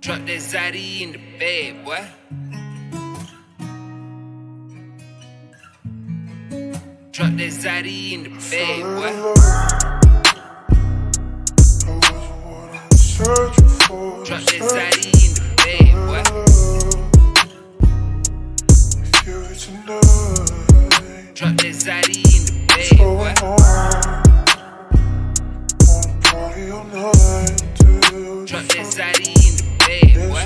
Drop that Zaddy in the bed, boy. Drop that Zaddy in the bed, boy. Drop that Zaddy in the bed, boy. Drop that Zaddy in the bed, boy. Drop that Zaddy in the bed, boy.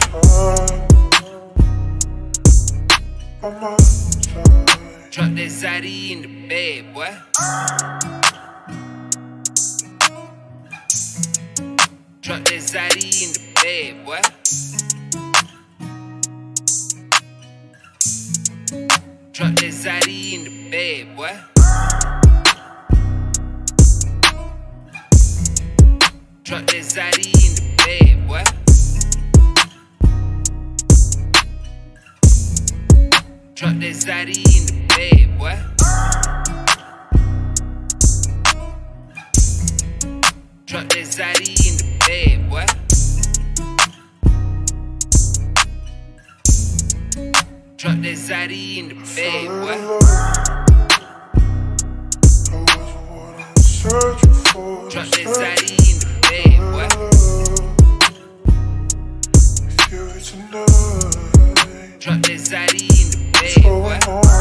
Drop that Zaddy in the bed, boy. Drop that Zaddy in the bed, boy. Drop that Zaddy in the bed, boy. Drop that Zaddy in the bed, boy. Drop that Zaddy in the bed, boy. Drop that Zaddy in the bed, boy. Drop that Zaddy in the bed, boy. Drop that Zaddy in the bed, boy. Drop that Zaddy in the bed, boy.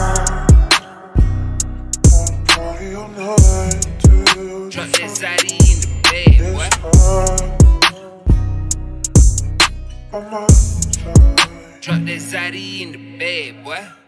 Drop that Zaddy in the bed, boy. Drop that Zaddy in the bed, boy.